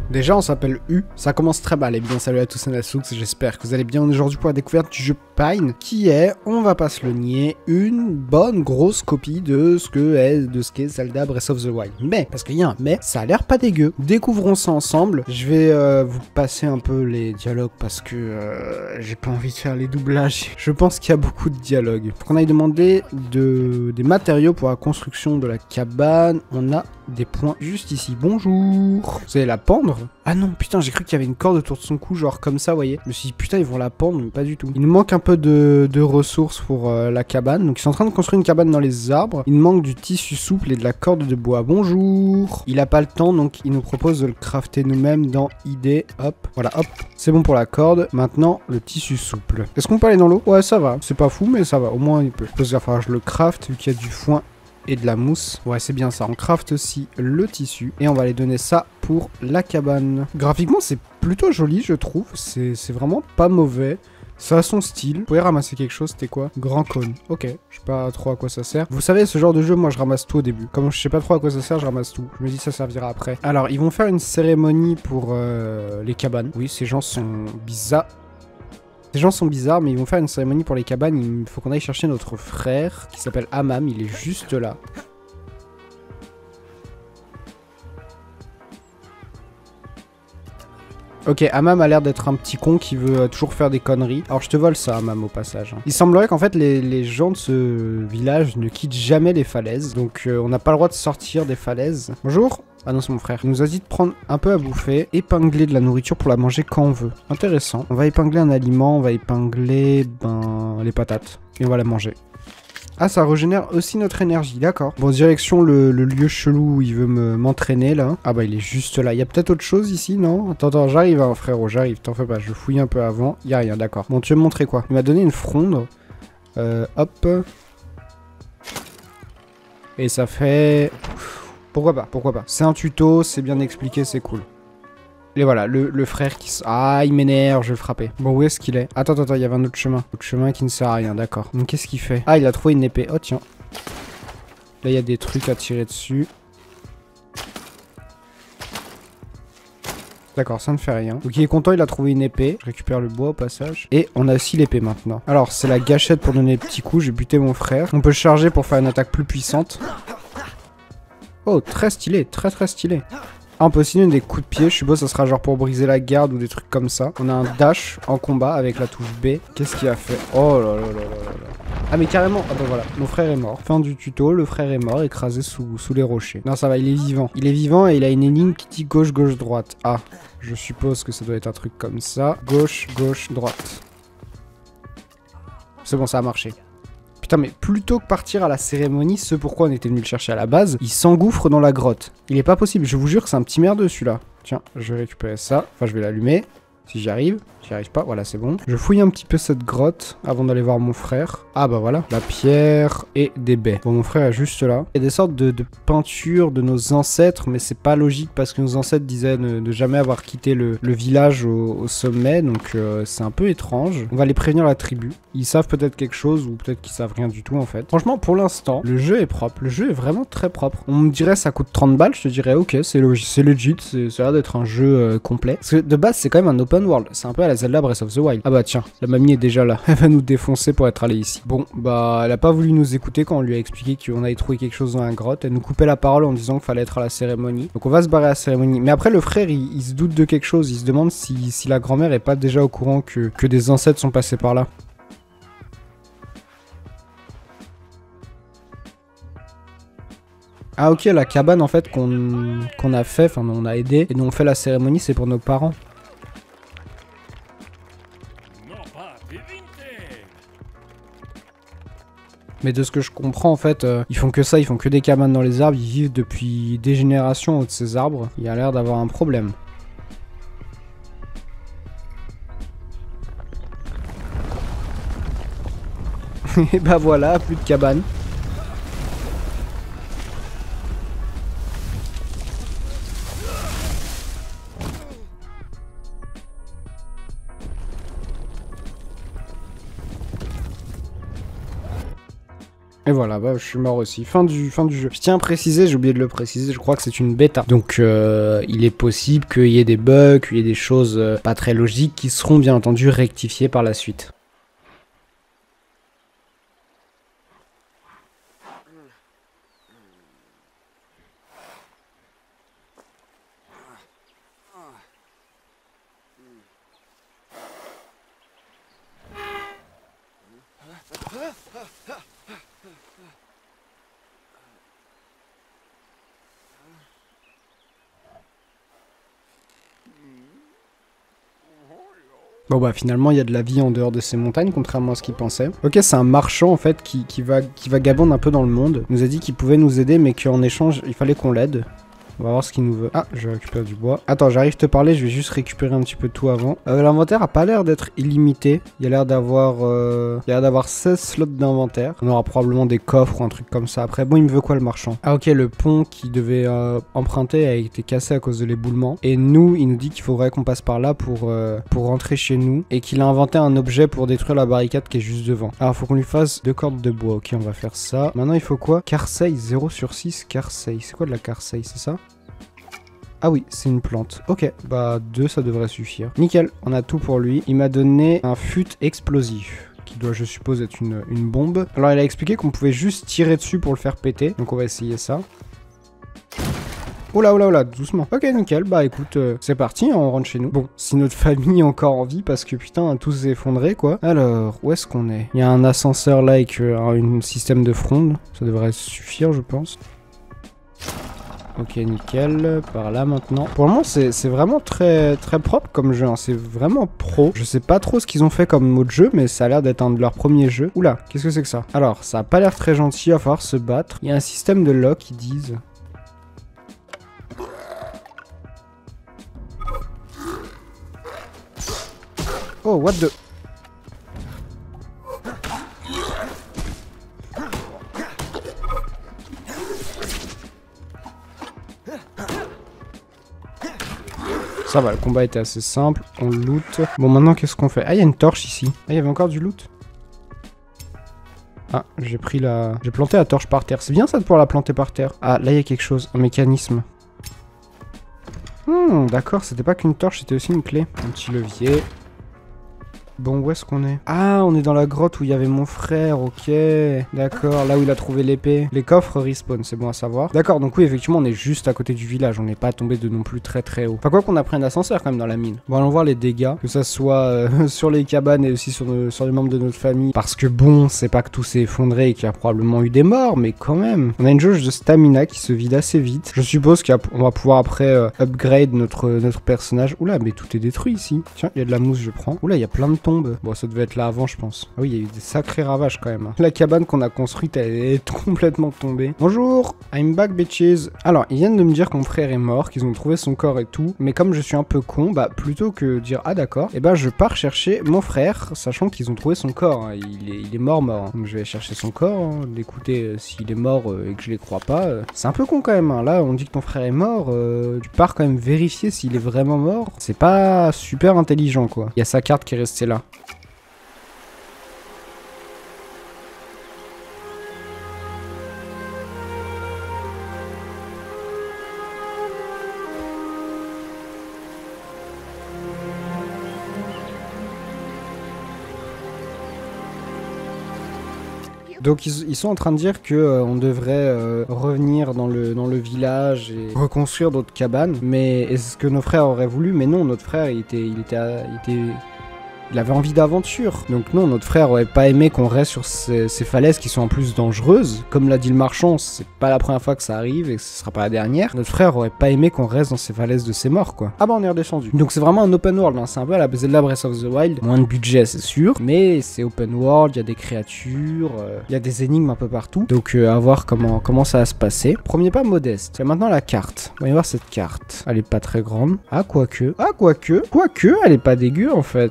Déjà, on s'appelle U, ça commence très mal. Et bien, salut à tous, c'est Nasoux, j'espère que vous allez bien. Aujourd'hui pour la découverte du jeu Pine, qui est, on va pas se le nier, une bonne grosse copie de ce qu'est Zelda Breath of the Wild. Mais, parce qu'il y a un mais, ça a l'air pas dégueu. Découvrons ça ensemble. Je vais vous passer un peu les dialogues parce que j'ai pas envie de faire les doublages. Je pense qu'il y a beaucoup de dialogues. Faut qu'on aille demander des matériaux pour la construction de la cabane. On a des points juste ici. Bonjour. Vous allez la pendre? Ah non, putain, j'ai cru qu'il y avait une corde autour de son cou, genre comme ça, vous voyez. Je me suis dit, putain, ils vont la pendre, mais pas du tout. Il nous manque un peu de ressources pour la cabane. Donc, ils sont en train de construire une cabane dans les arbres. Il nous manque du tissu souple et de la corde de bois. Bonjour. Il a pas le temps, donc il nous propose de le crafter nous-mêmes dans idée. Hop, voilà, hop. C'est bon pour la corde. Maintenant, le tissu souple. Est-ce qu'on peut aller dans l'eau? Ouais, ça va. C'est pas fou, mais ça va. Au moins, il peut. Je pense qu'il va falloir que je le crafte, vu qu'il y a du foin et de la mousse. Ouais, c'est bien ça. On craft aussi le tissu. Et on va aller donner ça pour la cabane. Graphiquement, c'est plutôt joli, je trouve. C'est vraiment pas mauvais. Ça a son style. Vous pouvez ramasser quelque chose, c'était quoi? Grand cône. Ok, je sais pas trop à quoi ça sert. Vous savez, ce genre de jeu, moi je ramasse tout au début. Comme je sais pas trop à quoi ça sert, je ramasse tout. Je me dis ça servira après. Alors, ils vont faire une cérémonie pour les cabanes. Oui, ces gens sont bizarres. Ces gens sont bizarres, mais ils vont faire une cérémonie pour les cabanes. Il faut qu'on aille chercher notre frère, qui s'appelle Amam. Il est juste là. Ok, Amam a l'air d'être un petit con qui veut toujours faire des conneries. Alors je te vole ça, Amam, au passage. Il semblerait qu'en fait les gens de ce village ne quittent jamais les falaises. Donc on n'a pas le droit de sortir des falaises. Bonjour. Ah non, c'est mon frère. Il nous a dit de prendre un peu à bouffer, épingler de la nourriture pour la manger quand on veut. Intéressant. On va épingler un aliment, on va épingler les patates. Et on va la manger. Ah, ça régénère aussi notre énergie, d'accord. Bon, direction le lieu chelou où il veut m'entraîner, là. Ah bah, il est juste là. Il y a peut-être autre chose ici, non? Attends, j'arrive, hein, frérot, j'arrive. T'en fais pas, je fouille un peu avant. Il y a rien, d'accord. Bon, tu veux me montrer quoi? Il m'a donné une fronde. Hop. Et ça fait... Pourquoi pas. C'est un tuto, c'est bien expliqué, c'est cool. Et voilà, le frère qui... Ah, il m'énerve, je vais le frapper. Bon, où est-ce qu'il est? Attends, il y avait un autre chemin. Autre chemin qui ne sert à rien, d'accord. Donc, qu'est-ce qu'il fait? Ah, il a trouvé une épée. Oh, tiens. Là, il y a des trucs à tirer dessus. D'accord, ça ne fait rien. Donc, il est content, il a trouvé une épée. Je récupère le bois au passage. Et on a aussi l'épée maintenant. Alors, c'est la gâchette pour donner des petits coups. J'ai buté mon frère. On peut le charger pour faire une attaque plus puissante. Oh, très stylé, très stylé. Ah, on peut aussi donner des coups de pied, je suppose que ça sera genre pour briser la garde ou des trucs comme ça. On a un dash en combat avec la touche B. Qu'est-ce qu'il a fait? Oh là là là là là. Ah mais carrément, ah bah voilà, mon frère est mort. Fin du tuto, le frère est mort, écrasé sous les rochers. Non ça va, il est vivant. Il est vivant et il a une énigme qui dit gauche, droite. Ah, je suppose que ça doit être un truc comme ça. Gauche, droite. C'est bon, ça a marché. Putain, mais plutôt que partir à la cérémonie, ce pourquoi on était venu le chercher à la base, il s'engouffre dans la grotte. Il est pas possible, je vous jure que c'est un petit merdeux celui-là. Tiens, je vais récupérer ça. Enfin, je vais l'allumer. Si j'y arrive. J'y arrive pas, voilà, c'est bon. Je fouille un petit peu cette grotte avant d'aller voir mon frère. Ah bah voilà, la pierre et des baies. Bon, mon frère est juste là. Il y a des sortes de peintures de nos ancêtres, mais c'est pas logique parce que nos ancêtres disaient ne jamais avoir quitté le village au sommet, donc c'est un peu étrange. On va les prévenir la tribu. Ils savent peut-être quelque chose ou peut-être qu'ils savent rien du tout en fait. Franchement, pour l'instant, le jeu est propre. Le jeu est vraiment très propre. On me dirait ça coûte 30 balles, je te dirais ok, c'est legit, ça a l'air d'être un jeu complet. Parce que de base, c'est quand même un open world. C'est un peu à la Zelda Breath of the Wild. Ah bah tiens, la mamie est déjà là. Elle va nous défoncer pour être allée ici. Bon, bah elle a pas voulu nous écouter quand on lui a expliqué qu'on allait trouver quelque chose dans la grotte. Elle nous coupait la parole en disant qu'il fallait être à la cérémonie. Donc on va se barrer à la cérémonie. Mais après le frère, il se doute de quelque chose. Il se demande si la grand-mère est pas déjà au courant que des ancêtres sont passés par là. Ah ok, la cabane en fait qu'on a fait, enfin on a aidé, et nous on fait la cérémonie, c'est pour nos parents. Mais de ce que je comprends en fait, ils font que ça, ils font que des cabanes dans les arbres, ils vivent depuis des générations au-dessus de ces arbres. Il y a l'air d'avoir un problème. Et bah voilà, plus de cabane. Et voilà, bah je suis mort aussi. Fin du jeu. Je tiens à préciser, j'ai oublié de le préciser, je crois que c'est une bêta. Donc il est possible qu'il y ait des bugs, qu'il y ait des choses pas très logiques qui seront bien entendu rectifiées par la suite. Bon bah finalement il y a de la vie en dehors de ces montagnes, contrairement à ce qu'il pensait. Ok, c'est un marchand en fait qui vagabonde un peu dans le monde. Il nous a dit qu'il pouvait nous aider mais qu'en échange il fallait qu'on l'aide. On va voir ce qu'il nous veut. Ah, je récupère du bois. Attends, j'arrive te parler, je vais juste récupérer un petit peu de tout avant. L'inventaire a pas l'air d'être illimité. Il y a l'air d'avoir 16 slots d'inventaire. On aura probablement des coffres ou un truc comme ça. Après, bon, il me veut quoi le marchand? Ah ok, le pont qu'il devait emprunter a été cassé à cause de l'éboulement. Et nous, il nous dit qu'il faudrait qu'on passe par là pour rentrer chez nous. Et qu'il a inventé un objet pour détruire la barricade qui est juste devant. Alors, faut qu'on lui fasse 2 cordes de bois. Ok, on va faire ça. Maintenant, il faut quoi? Carseille 0/6. Carseille. C'est quoi de la carseille? C'est ça? Ah oui, c'est une plante. Ok, bah 2 ça devrait suffire. Nickel, on a tout pour lui. Il m'a donné un fut explosif, qui doit je suppose être une bombe. Alors il a expliqué qu'on pouvait juste tirer dessus pour le faire péter. Donc on va essayer ça. Oula, oula, oula, doucement. Ok, nickel, bah écoute, c'est parti, hein, on rentre chez nous. Bon, si notre famille est encore en vie, parce que putain, tout s'est effondré, quoi. Alors, où est-ce qu'on est? Il y a un ascenseur là avec un système de fronde. Ça devrait suffire, je pense. Ok, nickel. Par là maintenant. Pour le moment, c'est vraiment très propre comme jeu. Hein. C'est vraiment pro. Je sais pas trop ce qu'ils ont fait comme mode jeu, mais ça a l'air d'être un de leurs premiers jeux. Oula, qu'est-ce que c'est que ça? Alors, ça a pas l'air très gentil, il va falloir se battre. Il y a un système de lock, ils disent. Oh, what the... Ça va, le combat était assez simple, on loot. Bon, maintenant, qu'est-ce qu'on fait? Ah, il y a une torche ici. Ah, il y avait encore du loot. Ah, j'ai planté la torche par terre. C'est bien ça de pouvoir la planter par terre. Ah, là, il y a quelque chose, un mécanisme. D'accord, c'était pas qu'une torche, c'était aussi une clé. Un petit levier. Bon, où est-ce qu'on est? Ah, on est dans la grotte où il y avait mon frère, ok. D'accord, là où il a trouvé l'épée. Les coffres respawn, c'est bon à savoir. D'accord, donc oui, effectivement, on est juste à côté du village. On n'est pas tombé de non plus très haut. Enfin, quoi qu'on a pris un ascenseur quand même dans la mine. Bon, allons voir les dégâts. Que ça soit sur les cabanes et aussi sur les membres de notre famille. Parce que bon, c'est pas que tout s'est effondré et qu'il y a probablement eu des morts, mais quand même. On a une jauge de stamina qui se vide assez vite. Je suppose qu'on va pouvoir après upgrade notre personnage. Oula, mais tout est détruit ici. Tiens, il y a de la mousse, je prends. Oula, il y a plein de tombes. Bon, ça devait être là avant, je pense. Ah oui, il y a eu des sacrés ravages quand même. Hein. La cabane qu'on a construite, elle est complètement tombée. Bonjour, I'm back, bitches. Alors, ils viennent de me dire que mon frère est mort, qu'ils ont trouvé son corps et tout. Mais comme je suis un peu con, bah, plutôt que dire ah d'accord, et bah, je pars chercher mon frère, sachant qu'ils ont trouvé son corps. Hein. Il est mort. Hein. Donc, je vais chercher son corps, hein, d'écouter s'il est mort et que je les crois pas. C'est un peu con quand même. Hein. Là, on dit que ton frère est mort. Tu pars quand même vérifier s'il est vraiment mort. C'est pas super intelligent, quoi. Il y a sa carte qui est restée là. Donc ils sont en train de dire que on devrait revenir dans le village et reconstruire d'autres cabanes. Mais est-ce que nos frères auraient voulu? Mais non, notre frère il avait envie d'aventure. Donc non, notre frère aurait pas aimé qu'on reste sur ces falaises qui sont en plus dangereuses. Comme l'a dit le marchand, c'est pas la première fois que ça arrive et ce sera pas la dernière. Notre frère aurait pas aimé qu'on reste dans ces falaises de ses morts, quoi. Ah bah on est redescendu. Donc c'est vraiment un open world, hein. C'est un peu à la Zelda Breath of the Wild. Moins de budget, c'est sûr, mais c'est open world, il y a des créatures, il y a des énigmes un peu partout. Donc à voir comment ça va se passer. Premier pas modeste. Et maintenant la carte. On va y voir cette carte. Elle est pas très grande. Ah, quoique, elle est pas dégueu en fait. On peut aller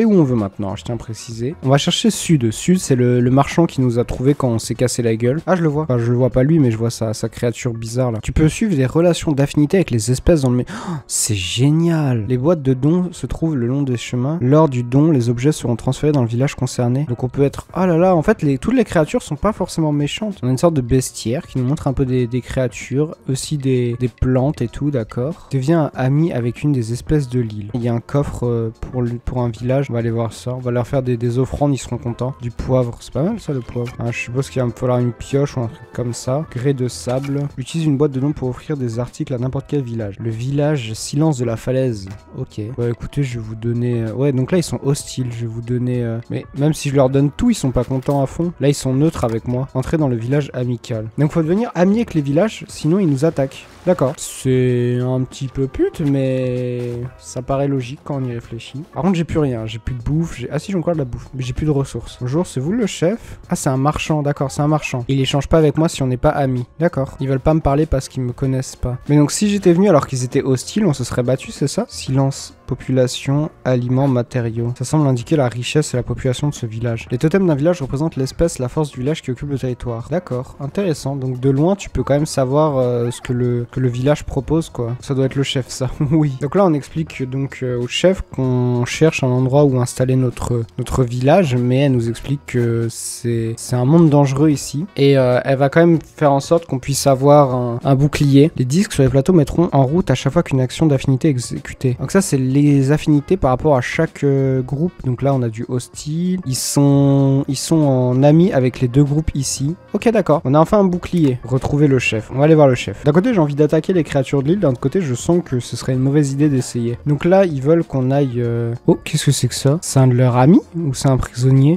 aller où on veut maintenant, je tiens à préciser. On va chercher Sud. Sud, c'est le marchand qui nous a trouvé quand on s'est cassé la gueule. Ah, je le vois. Enfin, je le vois pas lui, mais je vois sa créature bizarre là. Tu peux suivre des relations d'affinité avec les espèces dans le... Oh, c'est génial. Les boîtes de dons se trouvent le long des chemins. Lors du don, les objets seront transférés dans le village concerné. Donc on peut être... Oh là là, en fait, toutes les créatures sont pas forcément méchantes. On a une sorte de bestiaire qui nous montre un peu des créatures, aussi des plantes et tout, d'accord. Deviens ami avec une des espèces de l'île. Il y a un coffre pour un village. On va aller voir ça. On va leur faire des offrandes, ils seront contents. Du poivre, c'est pas mal ça le poivre. Hein, je suppose qu'il va me falloir une pioche ou un truc comme ça. Grès de sable. Utilise une boîte de dons pour offrir des articles à n'importe quel village. Le village Silence de la Falaise. Ok. Bah écoutez, je vais vous donner... Ouais, donc là ils sont hostiles. Je vais vous donner... Mais même si je leur donne tout, ils sont pas contents à fond. Là ils sont neutres avec moi. Entrez dans le village amical. Donc faut devenir ami avec les villages, sinon ils nous attaquent. D'accord. C'est un petit peu pute, mais ça paraît logique quand on y réfléchit. Par contre, j'ai plus rien. J'ai plus de bouffe. Ah si, j'ai encore de la bouffe, mais j'ai plus de ressources. Bonjour, c'est vous le chef? Ah, c'est un marchand. D'accord, c'est un marchand. Il échange pas avec moi si on n'est pas amis. D'accord. Ils veulent pas me parler parce qu'ils me connaissent pas. Mais donc, si j'étais venu alors qu'ils étaient hostiles, on se serait battu, c'est ça? Silence. Population, aliments, matériaux. Ça semble indiquer la richesse et la population de ce village. Les totems d'un village représentent l'espèce, la force du village qui occupe le territoire. D'accord, intéressant. Donc de loin, tu peux quand même savoir ce que le village propose, quoi. Ça doit être le chef, ça. Oui. Donc là, on explique donc au chef qu'on cherche un endroit où installer notre village, mais elle nous explique que c'est un monde dangereux ici. Et elle va quand même faire en sorte qu'on puisse avoir un bouclier. Les disques sur les plateaux mettront en route à chaque fois qu'une action d'affinité est exécutée. Donc ça, c'est les affinités par rapport à chaque groupe. Donc là, on a du hostile. Ils sont en amis avec les deux groupes ici. Ok, d'accord. On a enfin un bouclier. Retrouver le chef. On va aller voir le chef. D'un côté, j'ai envie d'attaquer les créatures de l'île. D'un autre côté, je sens que ce serait une mauvaise idée d'essayer. Donc là, ils veulent qu'on aille... Oh, qu'est-ce que c'est que ça? C'est un de leurs amis ou c'est un prisonnier?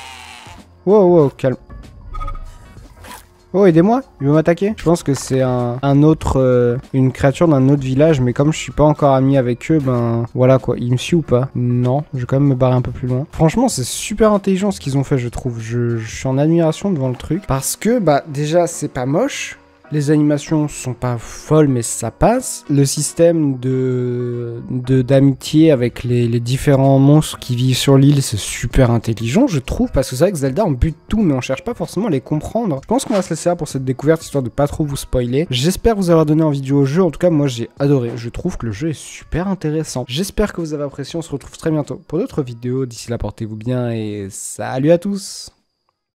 Wow, wow, calme. Oh, aidez-moi, il veut m'attaquer. Je pense que c'est une créature d'un autre village, mais comme je suis pas encore ami avec eux, ben voilà quoi. Il me suit ou pas? Non, je vais quand même me barrer un peu plus loin. Franchement, c'est super intelligent ce qu'ils ont fait, je trouve. Je suis en admiration devant le truc. Parce que, bah, déjà, c'est pas moche. Les animations sont pas folles, mais ça passe. Le système d'amitié avec les différents monstres qui vivent sur l'île, c'est super intelligent, je trouve, parce que c'est vrai que Zelda, on bute tout, mais on cherche pas forcément à les comprendre. Je pense qu'on va se laisser là pour cette découverte, histoire de pas trop vous spoiler. J'espère vous avoir donné envie de jouer au jeu. En tout cas, moi, j'ai adoré. Je trouve que le jeu est super intéressant. J'espère que vous avez apprécié. On se retrouve très bientôt pour d'autres vidéos. D'ici là, portez-vous bien et salut à tous!